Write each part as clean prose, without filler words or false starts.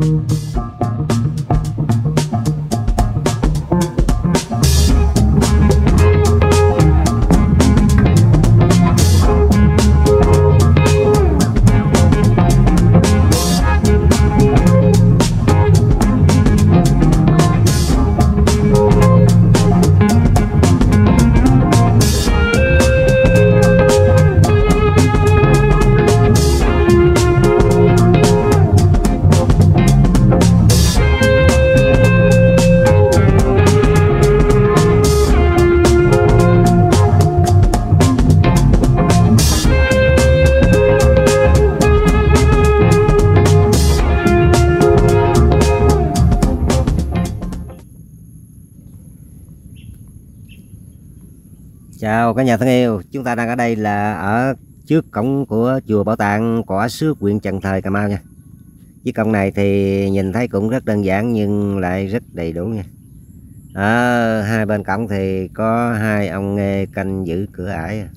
Chào cả nhà thân yêu, chúng ta đang ở đây là ở trước cổng của chùa Bảo Tàng Cỏ Xước, huyện Trần Thời, Cà Mau nha. Chiếc cổng này thì nhìn thấy cũng rất đơn giản nhưng lại rất đầy đủ nha. Ở hai bên cổng thì có hai ông nghê canh giữ cửa ải.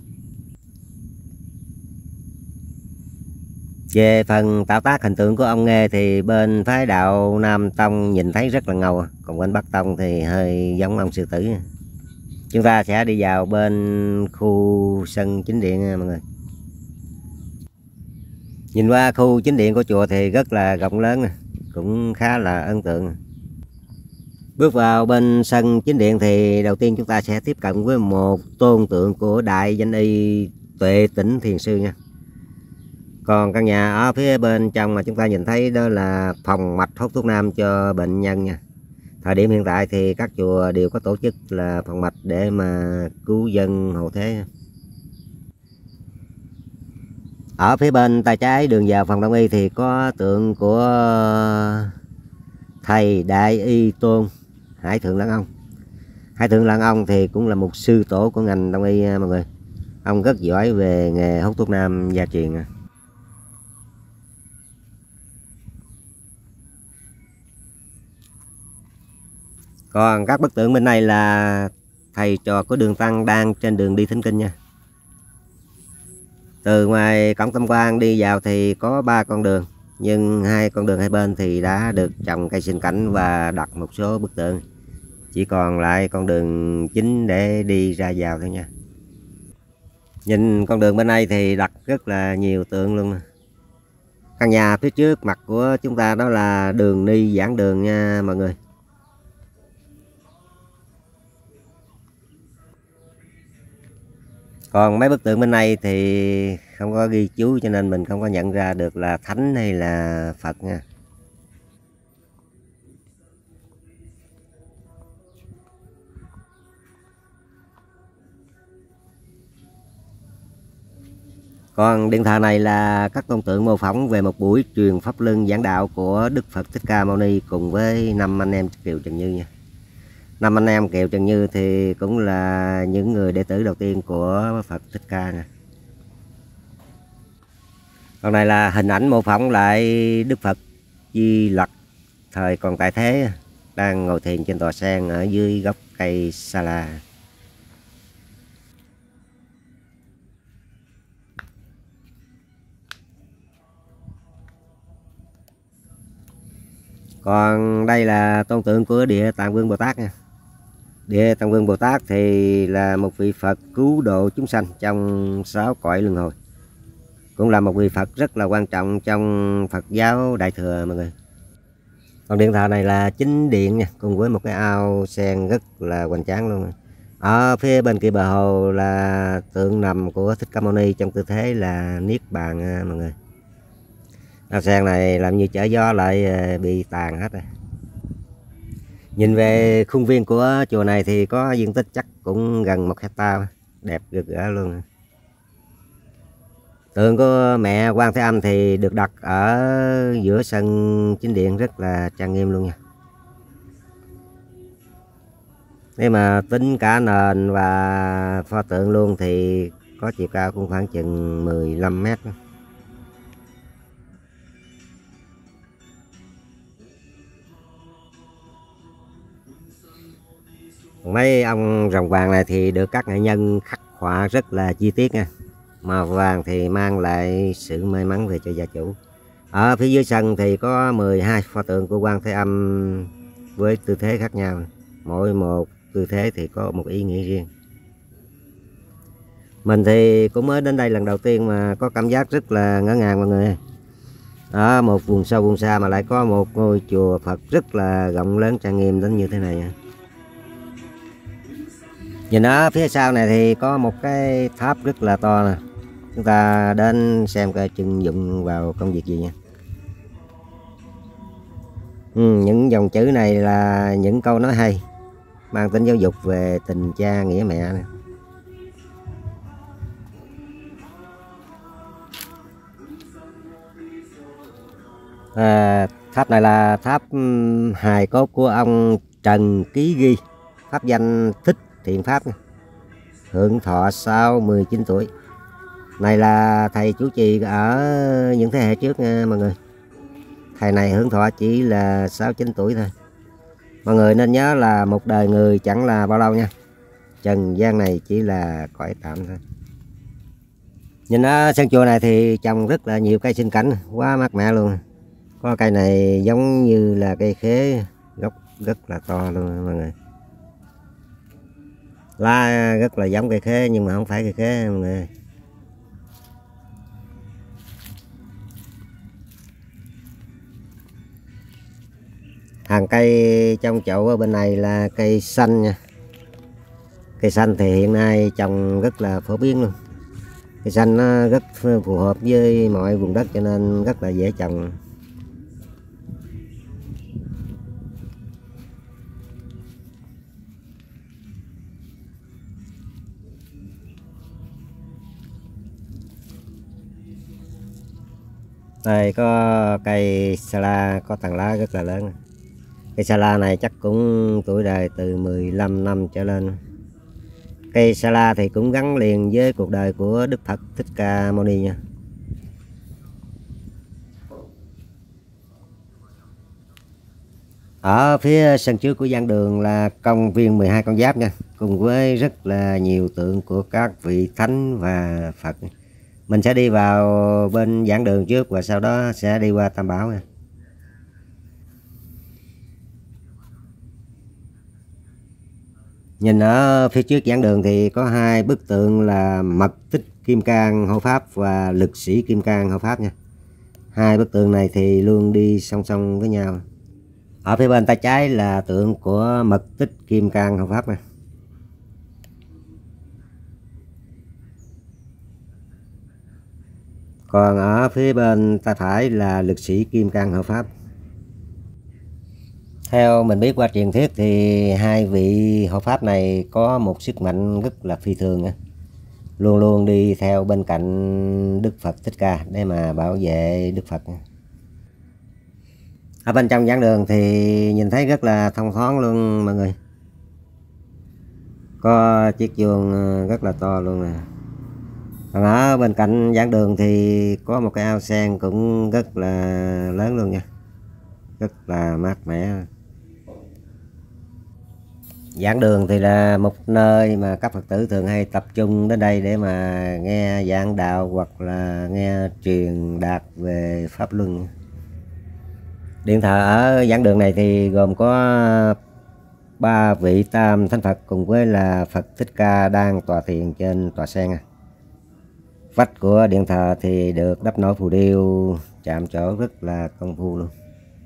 Về phần tạo tác hình tượng của ông nghê thì bên phái đạo Nam Tông nhìn thấy rất là ngầu, còn bên Bắc Tông thì hơi giống ông sư tử. Chúng ta sẽ đi vào bên khu sân chính điện nha mọi người. Nhìn qua khu chính điện của chùa thì rất là rộng lớn, cũng khá là ấn tượng. Bước vào bên sân chính điện thì đầu tiên chúng ta sẽ tiếp cận với một tôn tượng của Đại Danh Y Tuệ Tĩnh Thiền Sư nha. Còn căn nhà ở phía bên trong mà chúng ta nhìn thấy đó là phòng mạch hút thuốc nam cho bệnh nhân nha. Thời điểm hiện tại thì các chùa đều có tổ chức là phòng mạch để mà cứu dân hộ thế. Ở phía bên tay trái đường vào phòng đông y thì có tượng của thầy Đại Y Tôn Hải Thượng Lãng Ông. Hải Thượng Lãng Ông thì cũng là một sư tổ của ngành đông y mọi người. Ông rất giỏi về nghề hút thuốc nam gia truyền. Còn các bức tượng bên này là thầy trò của Đường Tăng đang trên đường đi thỉnh kinh nha. Từ ngoài cổng tam quan đi vào thì có 3 con đường, nhưng hai con đường hai bên thì đã được trồng cây sinh cảnh và đặt một số bức tượng. Chỉ còn lại con đường chính để đi ra vào thôi nha. Nhìn con đường bên đây thì đặt rất là nhiều tượng luôn. Căn nhà phía trước mặt của chúng ta đó là đường Ni Giảng Đường nha mọi người. Còn mấy bức tượng bên này thì không có ghi chú cho nên mình không có nhận ra được là thánh hay là Phật nha. Còn điện thờ này là các tôn tượng mô phỏng về một buổi truyền pháp luân giảng đạo của Đức Phật Thích Ca Mâu Ni cùng với 5 anh em Kiều Trần Như nha. 5 anh em Kiều Trần Như thì cũng là những người đệ tử đầu tiên của Phật Thích Ca nè. Còn này là hình ảnh mô phỏng lại Đức Phật Di Lặc thời còn tại thế, đang ngồi thiền trên tòa sen ở dưới gốc cây sa la. Còn đây là tôn tượng của Địa Tạng Vương Bồ Tát nha. Địa Tạng Vương Bồ Tát thì là một vị Phật cứu độ chúng sanh trong 6 cõi luân hồi. Cũng là một vị Phật rất là quan trọng trong Phật giáo Đại Thừa mọi người. Còn điện thờ này là chính điện nha, cùng với một cái ao sen rất là hoành tráng luôn. Ở phía bên kia bờ hồ là tượng nằm của Thích Ca Mâu Ni trong tư thế là Niết Bàn mọi người. Ao sen này làm như chở gió lại bị tàn hết rồi. Nhìn về khuôn viên của chùa này thì có diện tích chắc cũng gần 1 hectare, đẹp rực rỡ luôn. Tượng của mẹ Quan Thế Âm thì được đặt ở giữa sân chính điện rất là trang nghiêm luôn nha. Nếu mà tính cả nền và pho tượng luôn thì có chiều cao cũng khoảng chừng 15 mét. Mấy ông rồng vàng này thì được các nghệ nhân khắc họa rất là chi tiết nha. Màu vàng thì mang lại sự may mắn về cho gia chủ. Ở phía dưới sân thì có 12 pho tượng của Quan Thế Âm với tư thế khác nhau. Mỗi một tư thế thì có một ý nghĩa riêng. Mình thì cũng mới đến đây lần đầu tiên mà có cảm giác rất là ngỡ ngàng mọi người. Ở một vùng sâu vùng xa mà lại có một ngôi chùa Phật rất là rộng lớn trang nghiêm đến như thế này. Nhìn ở phía sau này thì có một cái tháp rất là to nè. Chúng ta đến xem coi chừng dụng vào công việc gì nha. Những dòng chữ này là những câu nói hay, mang tính giáo dục về tình cha nghĩa mẹ nè. Tháp này là tháp hài cốt của ông Trần Ký Ghi, pháp danh Thích Thiện Pháp, hưởng thọ sau 19 tuổi. Này là thầy chủ trì ở những thế hệ trước nha mọi người. Thầy này hưởng thọ chỉ là 69 tuổi thôi. Mọi người nên nhớ là một đời người chẳng là bao lâu nha. Trần gian này chỉ là cõi tạm thôi. Nhìn ở sân chùa này thì trồng rất là nhiều cây sinh cảnh, quá mát mẻ luôn. Có cây này giống như là cây khế, gốc rất là to luôn mọi người. Lá rất là giống cây khế nhưng mà không phải cây khế mọi người. Hàng cây trong chậu ở bên này là cây xanh nha. Cây xanh thì hiện nay trồng rất là phổ biến luôn. Cây xanh nó rất phù hợp với mọi vùng đất cho nên rất là dễ trồng. Đây có cây sa la có tàn lá rất là lớn. Cây sa la này chắc cũng tuổi đời từ 15 năm trở lên. Cây sa la thì cũng gắn liền với cuộc đời của Đức Phật Thích Ca Mâu Ni nha. Ở phía sân trước của giảng đường là công viên 12 con giáp nha, cùng với rất là nhiều tượng của các vị thánh và Phật. Mình sẽ đi vào bên giảng đường trước và sau đó sẽ đi qua Tam Bảo nha. Nhìn ở phía trước giảng đường thì có hai bức tượng là Mật Tích Kim Cang hộ pháp và Lực Sĩ Kim Cang hộ pháp nha. Hai bức tượng này thì luôn đi song song với nhau. Ở phía bên tay trái là tượng của Mật Tích Kim Cang hộ pháp nha. Còn ở phía bên tay phải là Lực Sĩ Kim Cang hộ pháp. Theo mình biết qua truyền thuyết thì hai vị hộ pháp này có một sức mạnh rất là phi thường, luôn luôn đi theo bên cạnh Đức Phật Thích Ca để mà bảo vệ Đức Phật. Ở bên trong giảng đường thì nhìn thấy rất là thông thoáng luôn mọi người. Có chiếc chuông rất là to luôn nè. Còn ở bên cạnh giảng đường thì có một cái ao sen cũng rất là lớn luôn nha, rất là mát mẻ. Giảng đường thì là một nơi mà các Phật tử thường hay tập trung đến đây để mà nghe giảng đạo hoặc là nghe truyền đạt về pháp luân. Điện thờ ở giảng đường này thì gồm có 3 vị Tam Thánh Phật cùng với là Phật Thích Ca đang tọa thiền trên tọa sen. Vách của điện thờ thì được đắp nổi phù điêu chạm trổ rất là công phu luôn.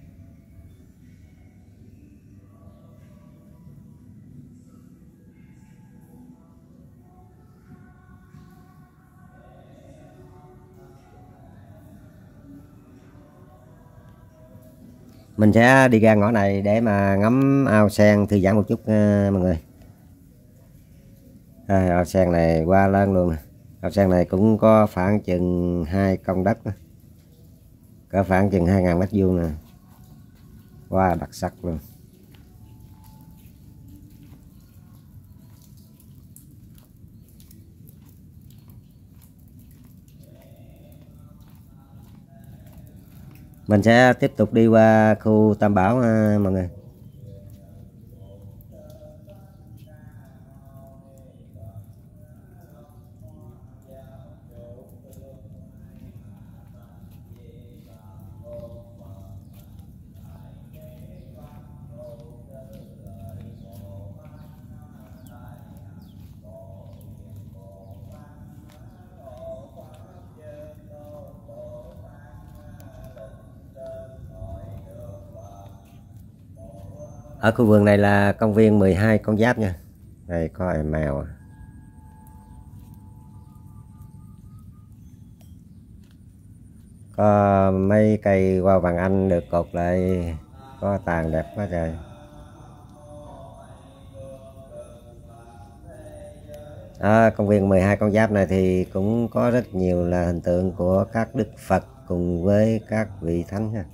Mình sẽ đi ra ngõ này để mà ngắm ao sen thư giãn một chút mọi người. Ao sen này quá lớn luôn. Ao sen này cũng có khoảng chừng 2 công đất, có khoảng chừng 2.000 mét vuông nè, quá đặc sắc luôn. Mình sẽ tiếp tục đi qua khu Tam Bảo mọi người. Ở khu vườn này là công viên 12 con giáp nha. Đây có em mèo. Có mấy cây hoa vàng anh được cột lại, có tàn đẹp quá trời. Công viên 12 con giáp này thì cũng có rất nhiều là hình tượng của các đức Phật cùng với các vị thánh ha.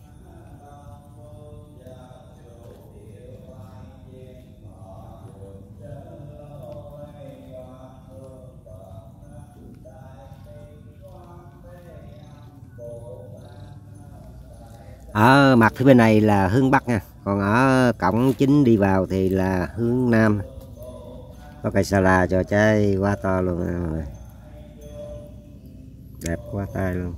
Ở mặt phía bên này là hướng Bắc nha, còn ở cổng chính đi vào thì là hướng Nam. Có cây sa la cho trái quá to luôn, đẹp quá tay luôn.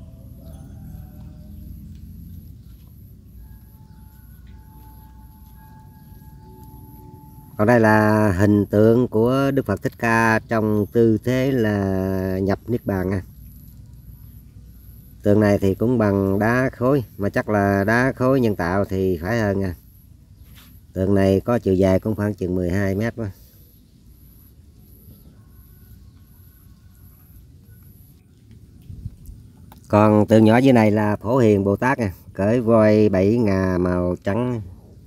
Còn đây là hình tượng của Đức Phật Thích Ca trong tư thế là nhập Niết Bàn nha. Tượng này thì cũng bằng đá khối, mà chắc là đá khối nhân tạo thì phải hơn nha. Tượng này có chiều dài cũng khoảng chừng 12 mét quá. Còn tượng nhỏ dưới này là Phổ Hiền Bồ Tát nha, cưỡi voi 7 ngà màu trắng.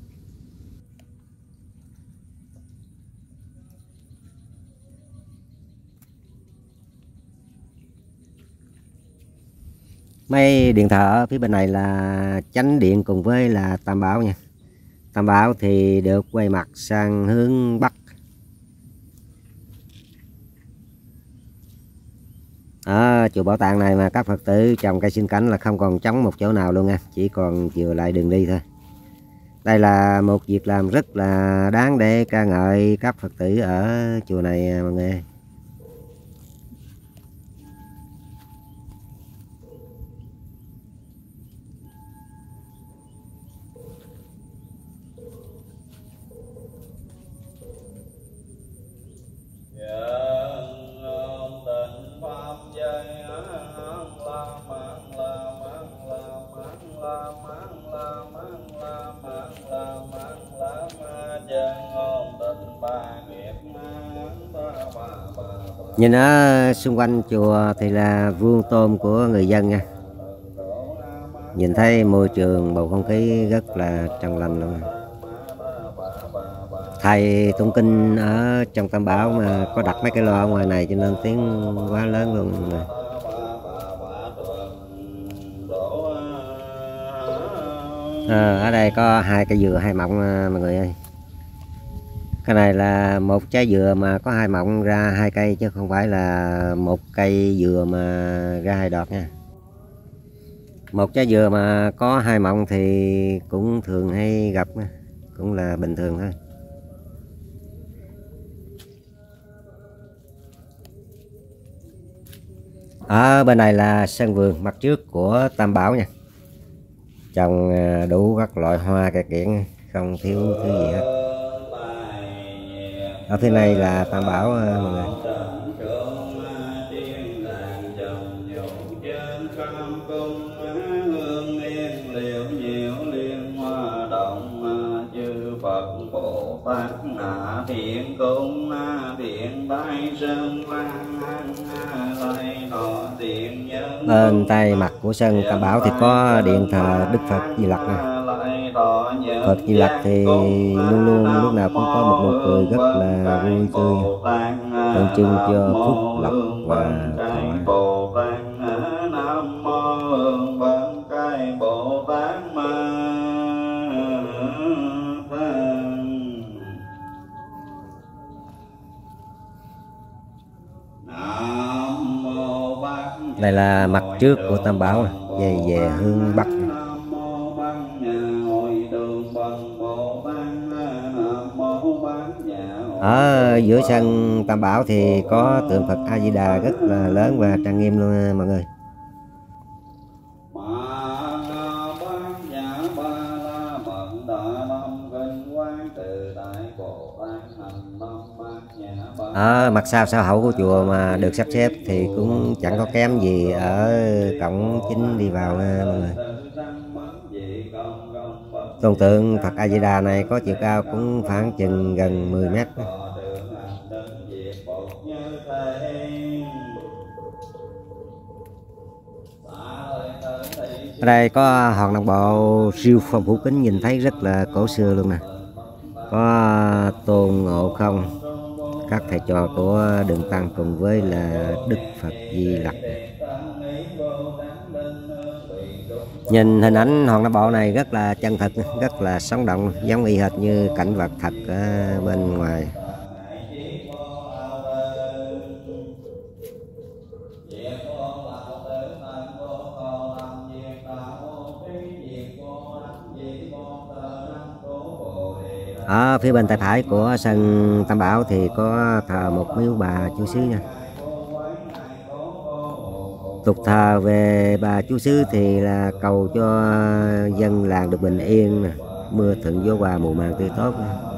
Mấy điện thờ ở phía bên này là chánh điện cùng với là Tam Bảo nha. Tam Bảo thì được quay mặt sang hướng Bắc. Ở chùa Bảo Tàng này mà các Phật tử trồng cây sinh cảnh là không còn trống một chỗ nào luôn nha, chỉ còn chừa lại đường đi thôi. Đây là một việc làm rất là đáng để ca ngợi các Phật tử ở chùa này mọi người. Nhìn ở xung quanh chùa thì là vuông tôm của người dân nha. Nhìn thấy môi trường, bầu không khí rất là trong lành luôn. Thầy tụng kinh ở trong Tam Bảo mà có đặt mấy cái loa ở ngoài này cho nên tiếng quá lớn luôn này. Ở đây có 2 cây dừa 2 mọng mọi người ơi. Cái này là một trái dừa mà có 2 mọng ra 2 cây chứ không phải là một cây dừa mà ra 2 đọt nha. Một trái dừa mà có 2 mọng thì cũng thường hay gặp, cũng là bình thường thôi. Ở bên này là sân vườn mặt trước của Tam Bảo nha. Trồng đủ các loại hoa cây kiển, không thiếu thứ gì hết. Ở phía này là Tam Bảo mọi người. Bên tay mặt của sân Tam Bảo thì có điện thờ Đức Phật Di Lặc này. Phật Di Lặc thì luôn luôn lúc nào cũng có một nụ cười rất là vui tươi, tượng trưng cho phúc lộc và thọ. Đây là mặt trước của Tam Bảo về hướng Bắc. Ở giữa sân Tam Bảo thì có tượng Phật A Di Đà rất là lớn và trang nghiêm luôn mọi người. Ở mặt sau sau hậu của chùa mà được sắp xếp thì cũng chẳng có kém gì ở cổng chính đi vào mọi người. Tôn tượng Phật A Di Đà này có chiều cao cũng khoảng chừng gần 10 mét. Ở đây có hòn non bộ siêu phong phú kính, nhìn thấy rất là cổ xưa luôn nè. Có Tôn Ngộ Không, các thầy trò của Đường Tăng cùng với là Đức Phật Di Lặc. Nhìn hình ảnh hòn non bộ này rất là chân thực, rất là sống động, giống y hệt như cảnh vật thật ở bên ngoài. Ở phía bên tay phải của sân Tam Bảo thì có thờ một miếu bà Chúa Xứ nha. Tục thờ về bà Chúa Xứ thì là cầu cho dân làng được bình yên, mưa thuận gió hòa, mùa màng tươi tốt.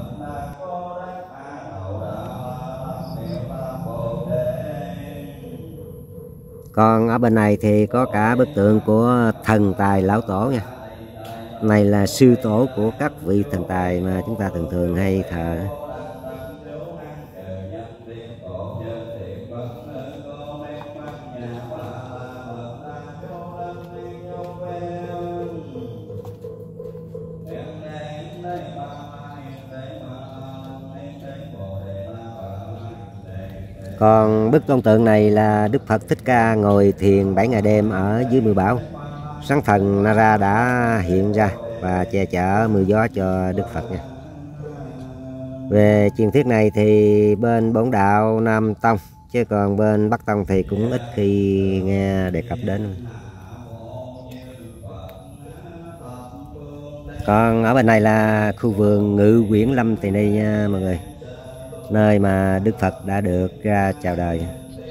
Còn ở bên này thì có cả bức tượng của thần tài lão tổ nha. Này là sư tổ của các vị thần tài mà chúng ta thường thường hay thờ. Còn bức tôn tượng này là Đức Phật Thích Ca ngồi thiền 7 ngày đêm ở dưới mưa bão. Sáng thần Nara đã hiện ra và che chở mưa gió cho Đức Phật nha. Về truyền thuyết này thì bên Bổn Đạo Nam Tông, chứ còn bên Bắc Tông thì cũng ít khi nghe đề cập đến. Còn ở bên này là khu vườn Ngự Quyển Lâm Tỳ Ni nha mọi người, nơi mà Đức Phật đã được ra chào đời.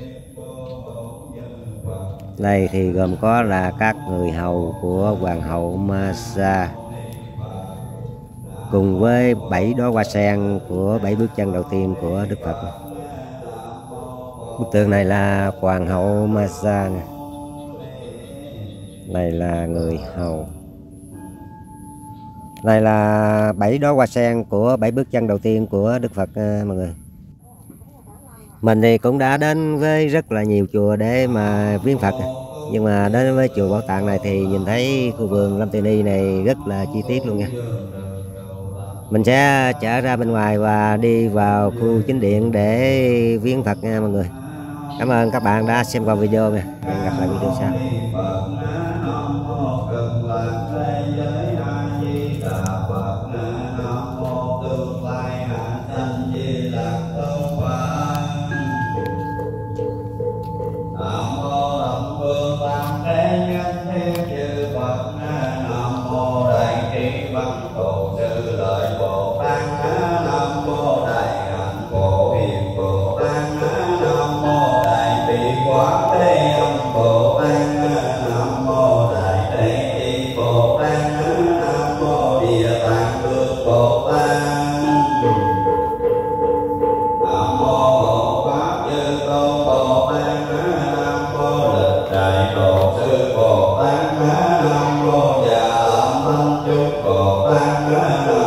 Đây thì gồm có là các người hầu của Hoàng hậu Masa, cùng với 7 đóa hoa sen của 7 bước chân đầu tiên của Đức Phật. Bức tượng này là Hoàng hậu Masa, này là người hầu. Đây là 7 đóa hoa sen của 7 bước chân đầu tiên của Đức Phật mọi người. Mình thì cũng đã đến với rất là nhiều chùa để mà viếng Phật, nhưng mà đến với chùa Bảo Tàng này thì nhìn thấy khu vườn Lâm Tỳ Ni này rất là chi tiết luôn nha. Mình sẽ trở ra bên ngoài và đi vào khu chính điện để viếng Phật nha mọi người. Cảm ơn các bạn đã xem qua video nha. Hẹn gặp lại video sau.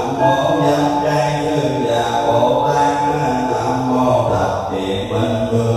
Nam mô